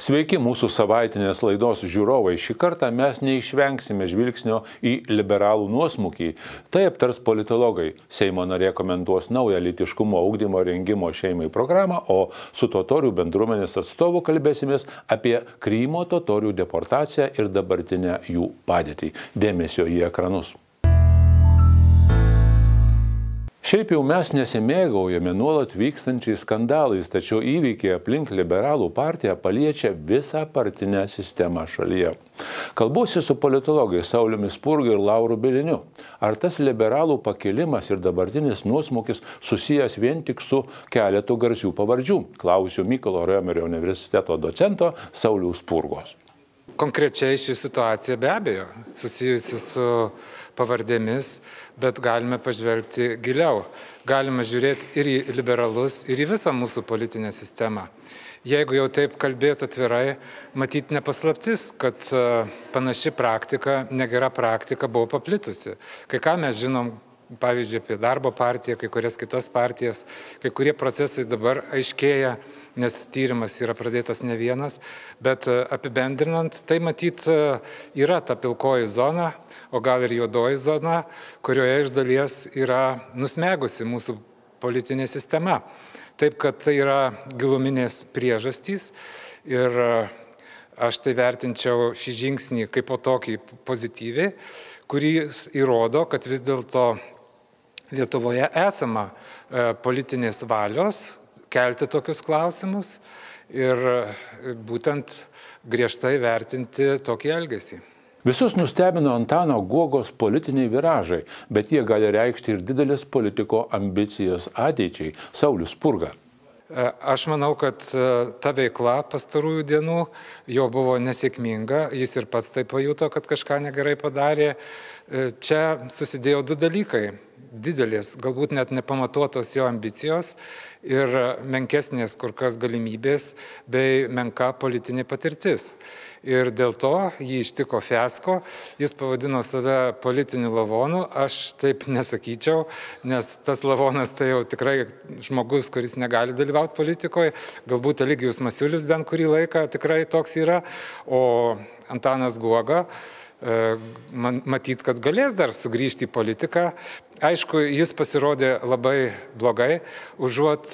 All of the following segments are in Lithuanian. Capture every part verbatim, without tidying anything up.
Sveiki mūsų savaitinės laidos žiūrovai. Šį kartą mes neišvengsime žvilgsnio į liberalų nuosmukį. Tai aptars politologai. Seimo narė komentuos naują lytiškumo ugdymo rengimo šeimai programą, o su totorių bendruomenės atstovu kalbėsimės apie Krymo totorių deportaciją ir dabartinę jų padėtį. Dėmesio į ekranus. Šiaip jau mes nesimėgaujame nuolat vykstančiais skandalais, tačiau įvykiai aplink liberalų partiją paliečia visą partinę sistemą šalyje. Kalbuosi su politologais Sauliumi Spurga ir Lauru Bieliniu. Ar tas liberalų pakilimas ir dabartinis nuosmukis susijęs vien tik su keletu garsių pavardžių? Klausiu Mykolo Riomerio universiteto docento Sauliaus Spurgos. Konkrečiai ši situacija be abejo susijusi su pavardėmis, bet galime pažvelgti giliau. Galime žiūrėti ir į liberalus, ir į visą mūsų politinę sistemą. Jeigu jau taip kalbėti atvirai, matyti nepaslaptis, kad panaši praktika, negera praktika buvo paplitusi. Kai ką mes žinom, pavyzdžiui, apie darbo partiją, kai kurias kitas partijas, kai kurie procesai dabar aiškėja, nes tyrimas yra pradėtas ne vienas, bet apibendrinant, tai matyt yra ta pilkoji zona, o gal ir juodoji zona, kurioje iš dalies yra nusmegusi mūsų politinė sistema. Taip, kad tai yra giluminės priežastys ir aš tai vertinčiau šį žingsnį kaip po tokį pozityviai, kuris įrodo, kad vis dėlto Lietuvoje esama politinės valios kelti tokius klausimus ir būtent griežtai vertinti tokį elgesį. Visus nustebino Antano Guogos politiniai viražai, bet jie gali reikšti ir didelės politiko ambicijas ateičiai. Saulius Spurga. Aš manau, kad ta veikla pastarųjų dienų jo buvo nesėkminga, jis ir pats tai pajuto, kad kažką negerai padarė. Čia susidėjo du dalykai. Didelės, galbūt net nepamatuotos jo ambicijos ir menkesnės kur kas galimybės bei menka politinė patirtis. Ir dėl to jį ištiko fiasko, jis pavadino save politiniu lavonu, aš taip nesakyčiau, nes tas lavonas tai jau tikrai žmogus, kuris negali dalyvauti politikoje, galbūt Eligijus Masiulis bent kurį laiką tikrai toks yra, o Antanas Guoga matyt, kad galės dar sugrįžti į politiką. Aišku, jis pasirodė labai blogai, užuot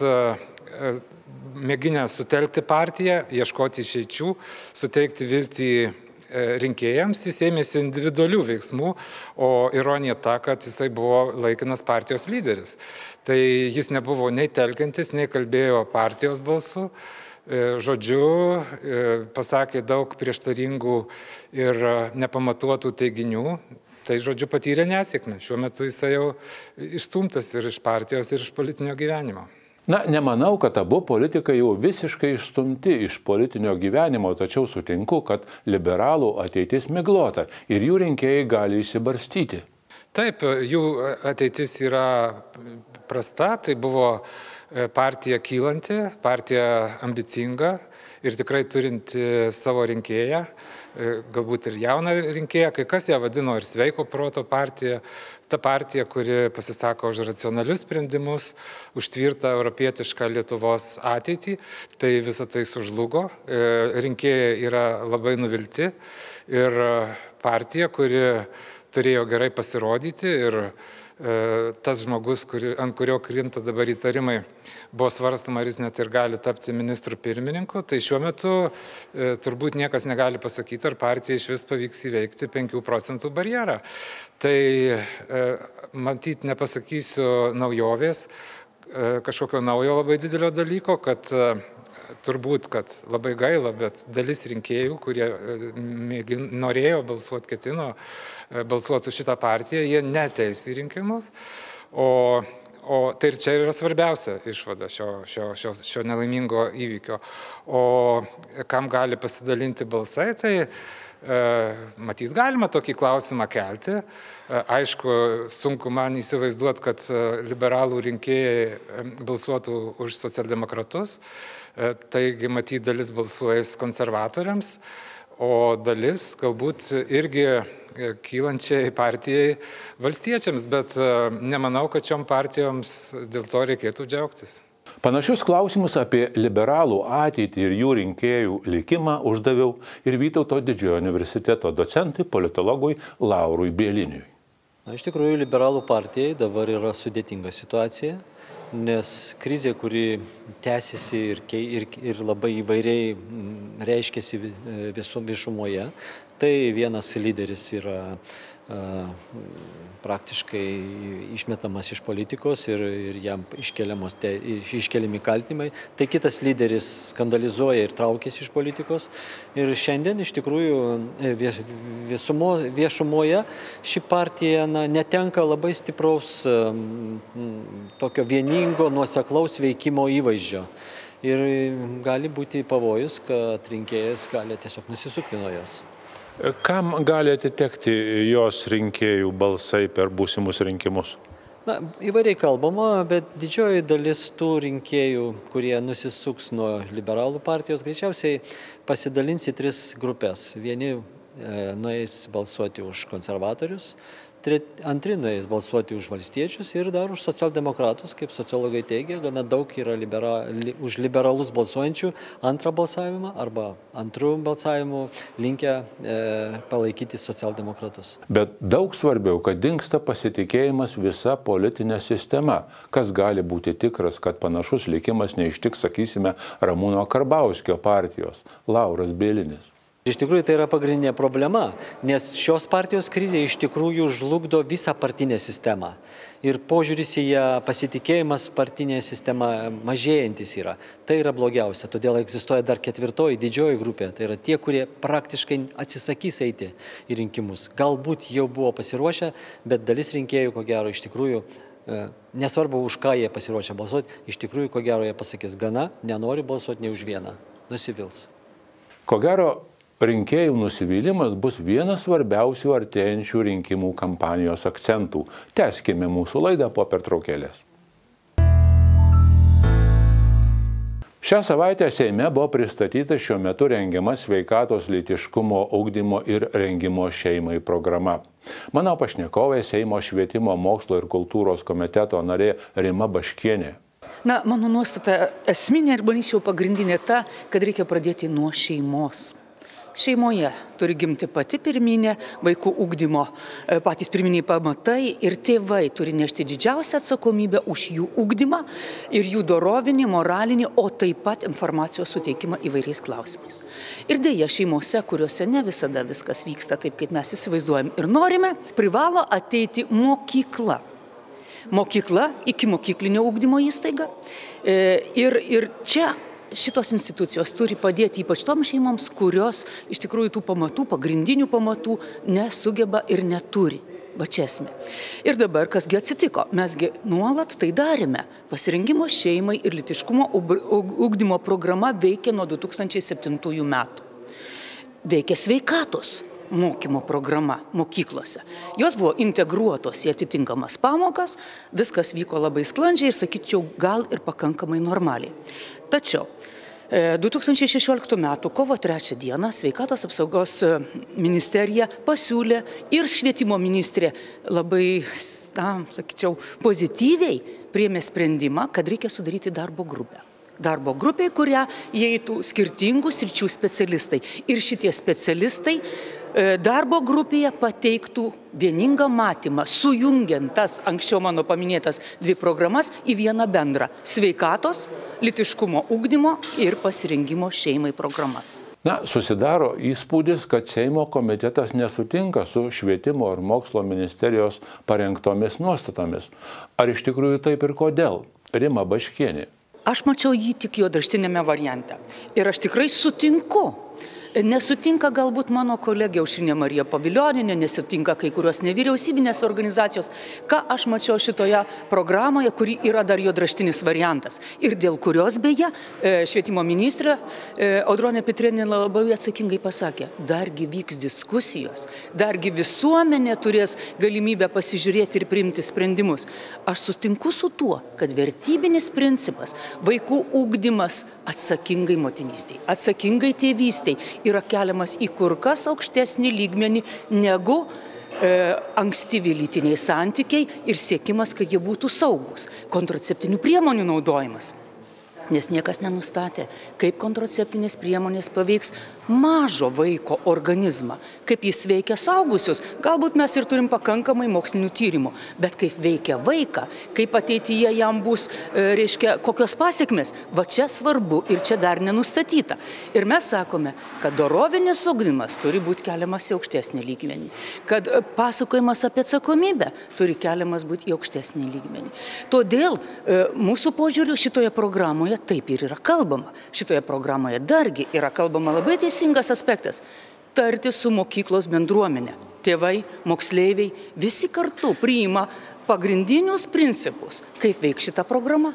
mėginę sutelkti partiją, ieškoti išeičių, suteikti viltį rinkėjams, jis ėmėsi individualių veiksmų, o ironija ta, kad jisai buvo laikinas partijos lyderis. Tai jis nebuvo nei telkiantis, nei kalbėjo partijos balsu. Žodžiu, pasakė daug prieštaringų ir nepamatuotų teiginių, tai žodžiu patyrė nesėkmę. Šiuo metu jisai jau išstumtas ir iš partijos, ir iš politinio gyvenimo. Na, nemanau, kad abu politikai jau visiškai išstumti iš politinio gyvenimo, tačiau sutinku, kad liberalų ateitis miglota ir jų rinkėjai gali išsibarstyti. Taip, jų ateitis yra prasta, tai buvo partija kylanti, partija ambicinga ir tikrai turinti savo rinkėją, galbūt ir jauną rinkėją, kai kas ją vadino ir sveiko proto partija, ta partija, kuri pasisako už racionalius sprendimus, už tvirtą europietišką Lietuvos ateitį, tai visą tai sužlugo, rinkėjai yra labai nuvilti ir partija, kuri turėjo gerai pasirodyti ir tas žmogus, kuri, ant kurio krinta dabar įtarimai, buvo svarstama, ar jis net ir gali tapti ministrų pirmininku, tai šiuo metu e, turbūt niekas negali pasakyti, ar partija iš vis pavyks įveikti penkių procentų barjerą. Tai e, matyt, nepasakysiu naujovės, e, kažkokio naujo labai didelio dalyko, kad e, turbūt, kad labai gaila, bet dalis rinkėjų, kurie mėgin, norėjo balsuoti, ketino balsuoti už šitą partiją, jie neteis į rinkimus, o, o tai ir čia yra svarbiausia išvada šio, šio, šio, šio nelaimingo įvykio. O kam gali pasidalinti balsai, tai e, matyt, galima tokį klausimą kelti. E, aišku, sunku man įsivaizduoti, kad liberalų rinkėjai balsuotų už socialdemokratus. Taigi, matyt, dalis balsuojas konservatoriams, o dalis galbūt irgi kylančiai partijai valstiečiams, bet nemanau, kad šiom partijoms dėl to reikėtų džiaugtis. Panašius klausimus apie liberalų ateitį ir jų rinkėjų likimą uždaviau ir Vytauto didžiojo universiteto docentui politologui Laurui Bieliniui. Na, iš tikrųjų, liberalų partijai dabar yra sudėtinga situacija, nes krizė, kuri tęsiasi ir, ir, ir labai įvairiai reiškiasi viešumoje, tai vienas lyderis yra a, praktiškai išmetamas iš politikos ir, ir jam te, iškeliami kaltinimai. Tai kitas lyderis skandalizuoja ir traukiasi iš politikos. Ir šiandien iš tikrųjų viesumo, viešumoje ši partija na, netenka labai stipraus um, tokio vieningo, nuoseklaus veikimo įvaizdžio. Ir gali būti pavojus, kad rinkėjas gali tiesiog nusisukti nuo jos. Kam gali atitekti jos rinkėjų balsai per būsimus rinkimus? Na, įvairiai kalbama, bet didžioji dalis tų rinkėjų, kurie nusisuks nuo liberalų partijos, greičiausiai pasidalins į tris grupės. Vieni e, nueis balsuoti už konservatorius, antri nueis balsuoti už valstiečius ir dar už socialdemokratus, kaip sociologai teigia, gana daug yra libera, li, už liberalus balsuojančių antrą balsavimą arba antrų balsavimų linkę e, palaikyti socialdemokratus. Bet daug svarbiau, kad dingsta pasitikėjimas visa politinė sistema. Kas gali būti tikras, kad panašus likimas neištiks, sakysime, Ramūno Karbauskio partijos? Lauras Bielinis. Iš tikrųjų, tai yra pagrindinė problema, nes šios partijos krizė iš tikrųjų žlugdo visą partinę sistemą. Ir požiūris į ją, pasitikėjimas partinė sistema mažėjantis yra. Tai yra blogiausia, todėl egzistuoja dar ketvirtoji didžioji grupė. Tai yra tie, kurie praktiškai atsisakys eiti į rinkimus. Galbūt jau buvo pasiruošę, bet dalis rinkėjų, ko gero, iš tikrųjų, nesvarbu už ką jie pasiruošę balsuoti, iš tikrųjų, ko gero, jie pasakys gana, nenori balsuoti ne už vieną, nusivils. Ko gero, rinkėjų nusivylimas bus vienas svarbiausių artėjančių rinkimų kampanijos akcentų. Tęskime mūsų laidą po pertraukėlės. Šią savaitę Seime buvo pristatyta šiuo metu rengiama sveikatos, lytiškumo, ugdymo ir rengimo šeimai programa. Mano pašnekovė Seimo švietimo, mokslo ir kultūros komiteto narė Rima Baškienė. Na, mano nuostata esminė ir manyčiau pagrindinė ta, kad reikia pradėti nuo šeimos. Šeimoje turi gimti pati pirminė vaikų ugdymo, patys pirminiai pamatai ir tėvai turi nešti didžiausią atsakomybę už jų ugdymą ir jų dorovinį, moralinį, o taip pat informacijos suteikimą įvairiais klausimais. Ir dėja šeimose, kuriuose ne visada viskas vyksta taip, kaip mes įsivaizduojam ir norime, privalo ateiti mokykla. Mokykla, iki mokyklinio ugdymo įstaiga. Ir, ir čia šitos institucijos turi padėti ypač toms šeimoms, kurios iš tikrųjų tų pamatų, pagrindinių pamatų nesugeba ir neturi. Va čia esmė. Ir dabar kasgi atsitiko? Mesgi nuolat tai darėme. Pasirengimo šeimai ir lytiškumo ugdymo programa veikia nuo du tūkstančiai septintųjų metų. Veikia sveikatos mokymo programa mokyklose. Jos buvo integruotos į atitinkamas pamokas, viskas vyko labai sklandžiai ir, sakyčiau, gal ir pakankamai normaliai. Tačiau du tūkstančiai šešioliktų metų kovo trečią dieną Sveikatos apsaugos ministerija pasiūlė ir švietimo ministrė labai, na, sakyčiau, pozityviai priėmė sprendimą, kad reikia sudaryti darbo grupę. Darbo grupė, kurią įeitų skirtingų sričių specialistai. Ir šitie specialistai darbo grupėje pateiktų vieningą matymą, sujungiant tas anksčiau mano paminėtas dvi programas į vieną bendrą – sveikatos, lytiškumo ugdymo ir pasirengimo šeimai programas. Na, susidaro įspūdis, kad Seimo komitetas nesutinka su švietimo ir mokslo ministerijos parengtomis nuostatomis. Ar iš tikrųjų taip ir kodėl? Rima Baškienė. Aš mačiau jį tik juodraštinėme variante. Ir aš tikrai sutinku. Nesutinka galbūt mano kolegė Aušrinė Marija Pavilionienė, nesutinka kai kurios nevyriausybinės organizacijos. Ką aš mačiau šitoje programoje, kuri yra dar juodraštinis variantas. Ir dėl kurios, beje, švietimo ministrė Audronė Pitrėnienė labai atsakingai pasakė, dargi vyks diskusijos, dargi visuomenė turės galimybę pasižiūrėti ir priimti sprendimus. Aš sutinku su tuo, kad vertybinis principas, vaikų ugdymas atsakingai motinystei, atsakingai tėvystei yra keliamas į kur kas aukštesnį lygmenį negu e, ankstyvi lytiniai santykiai ir siekimas, kad jie būtų saugus, kontraceptinių priemonių naudojimas. Nes niekas nenustatė, kaip kontraceptinės priemonės paveiks mažo vaiko organizmą, kaip jis veikia suaugusius. Galbūt mes ir turim pakankamai mokslinių tyrimų, bet kaip veikia vaiką, kaip ateityje jam bus, e, reiškia, kokios pasiekmes, va čia svarbu ir čia dar nenustatyta. Ir mes sakome, kad dorovinis ugdymas turi būti keliamas į aukštesnį lygmenį, kad pasakojimas apie atsakomybę turi keliamas būti į aukštesnį lygmenį. Todėl e, mūsų požiūriu šitoje programoje taip ir yra kalbama. Šitoje programoje dargi yra kalbama labai teisingas aspektas – tarti su mokyklos bendruomenė. Tėvai, moksleiviai, visi kartu priima pagrindinius principus, kaip veiks šita programa.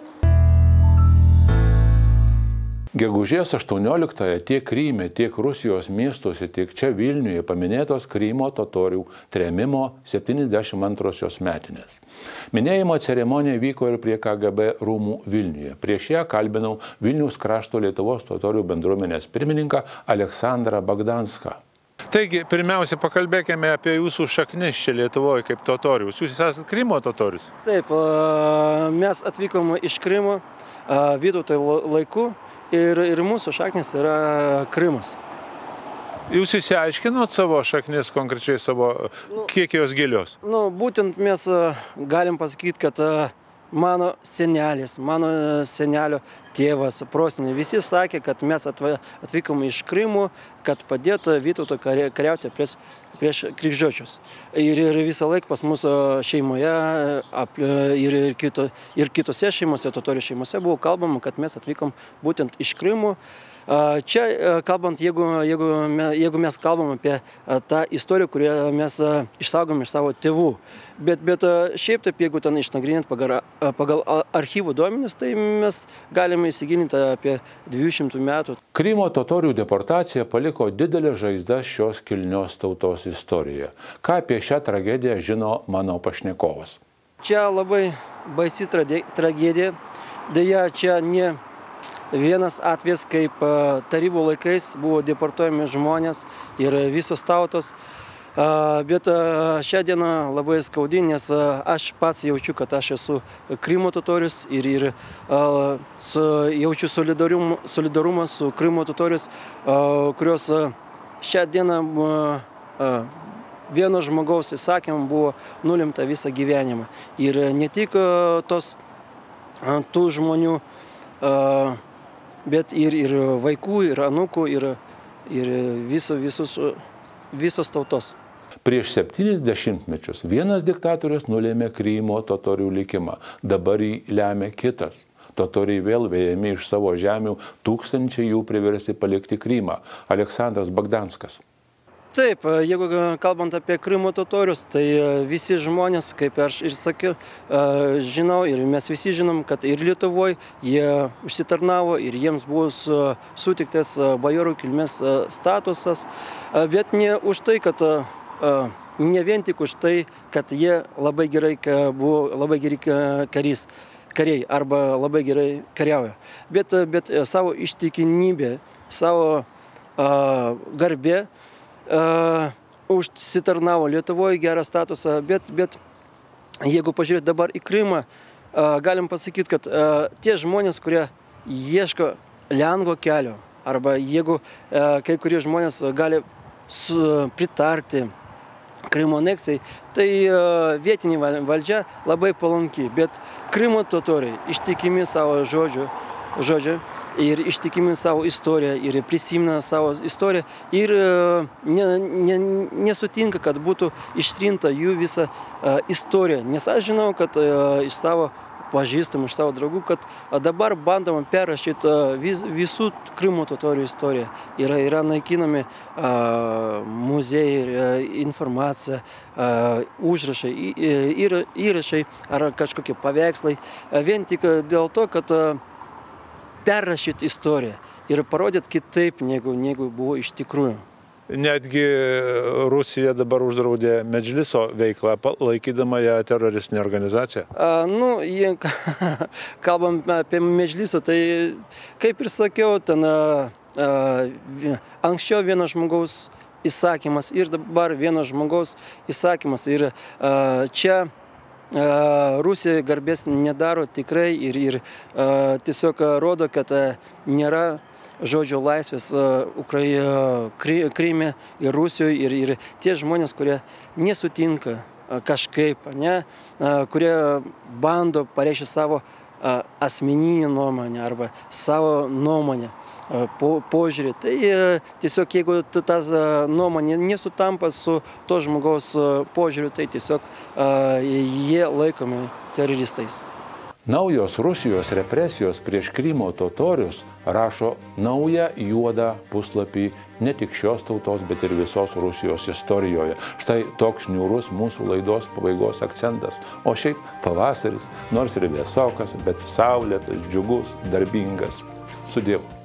Gegužės aštuonioliktąją tiek Kryme, tiek Rusijos miestuose, tiek čia Vilniuje paminėtos Krymo totorių trėmimo septyniasdešimt antrosios metinės. Minėjimo ceremonija vyko ir prie K G B rūmų Vilniuje. Prieš ją kalbinau Vilniaus krašto Lietuvos totorių bendruomenės pirmininką Aleksandrą Bagdanską. Taigi, pirmiausia, pakalbėkime apie jūsų šaknis čia Lietuvoje kaip totorius. Jūs esate Krymo totorius? Taip, mes atvykom iš Krymo Vytauto laikų. Ir, ir mūsų šaknis yra Krymas. Jūs įsiaiškinot savo šaknis, konkrečiai savo, nu, kiek jos gilios? Nu, būtent mes galim pasakyti, kad mano senelis, mano senelio tėvas, proseneliai, visi sakė, kad mes atvykom iš Krymo, kad padėtų Vytauto kariauti prieš, prieš krikščiočius. Ir, ir visą laiką pas mūsų šeimoje ir, ir, kito, ir kitose šeimose, totorių šeimose buvo kalbama, kad mes atvykom būtent iš Krymo. Čia kalbant, jeigu, jeigu, jeigu mes kalbam apie tą istoriją, kurią mes išsaugom iš savo tėvų. Bet, bet šiaip taip, jeigu ten išnagrinėt pagal, pagal archyvų duomenis, tai mes galime įsigilinti apie dviejų šimtų metų. Krymo totorių deportacija paliko didelę žaizdą šios kilnios tautos istorijoje. Ką apie šią tragediją žino mano pašnekovas? Čia labai baisi tragedija. Deja, čia ne vienas atvejis, kaip tarybų laikais buvo deportuojami žmonės ir visos tautos. Bet šią dieną labai skaudi, nes aš pats jaučiu, kad aš esu Krymo totorius ir, ir su, jaučiu solidarumą, solidarumą su Krymo totorius, kurios šią dieną vieno žmogaus įsakymą buvo nulemta visą gyvenimą. Ir ne tik tos tų žmonių, bet ir, ir vaikų, ir anūkų, ir, ir viso, visus, visos tautos. Prieš septynis dešimtmečius vienas diktatorius nulėmė Krymo totorių likimą, dabar jį lemia kitas. Totoriai vėl vėjami iš savo žemių, tūkstančiai jų priversti palikti Krymą. Aleksandras Bagdanskas. Taip, jeigu kalbant apie Krymo totorius, tai visi žmonės, kaip aš ir sakiau, žinau ir mes visi žinom, kad ir Lietuvoje jie užsitarnavo ir jiems buvo sutiktas bajorų kilmės statusas, bet ne už tai, kad ne vien tik už tai, kad jie labai gerai buvo labai geri karys, kariai arba labai gerai kariauja, bet, bet savo ištikimybę, savo garbę Uh, užsitarnavo Lietuvoje gerą statusą, bet, bet jeigu pažiūrėt dabar į Krymą, uh, galim pasakyti, kad uh, tie žmonės, kurie ieško lengvo kelio, arba jeigu uh, kai kurie žmonės gali su, pritarti Krymo aneksijai, tai uh, vietinė valdžia labai palanki, bet Krymo totoriai ištikimi savo žodžiu, žodžiu ir ištikimi savo istoriją, ir prisimena savo istoriją, ir ne, ne, nesutinka, kad būtų ištrinta jų visa uh, istorija. Nes aš žinau, kad uh, iš savo pažįstamų, iš savo draugų, kad uh, dabar bandoma perrašyti uh, vis, visų Krymo totorių istoriją. Yra, yra naikinami uh, muziejai, uh, informacija, uh, užrašai, ir, įrašai ar kažkokie paveikslai, uh, vien tik dėl to, kad uh, perrašyti istoriją ir parodyti kitaip, negu, negu buvo iš tikrųjų. Netgi Rusija dabar uždraudė Medžliso veiklą, laikydama ją teroristinę organizaciją. A, nu, jie, kalbam apie Medžlisą, tai kaip ir sakiau, ten a, a, anksčiau vieno žmogaus įsakymas ir dabar vieno žmogaus įsakymas. Ir a, čia Rusija garbės nedaro tikrai ir, ir tiesiog rodo, kad nėra žodžio laisvės Ukrai... Kryme ir Rusijoje ir, ir tie žmonės, kurie nesutinka kažkaip, ne, kurie bando pareikšti savo asmeninį nuomonę arba savo nuomonę, po, požiūrį. Tai tiesiog jeigu tas nuomonė nesutampa su to žmogaus požiūriu, tai tiesiog jie laikomi teroristais. Naujos Rusijos represijos prieš Krymo totorius rašo naują juodą puslapį ne tik šios tautos, bet ir visos Rusijos istorijoje. Štai toks niūrus mūsų laidos pabaigos akcentas. O šiaip pavasaris, nors ir vėsokas, bet saulėtas, džiugus, darbingas. Sudiev.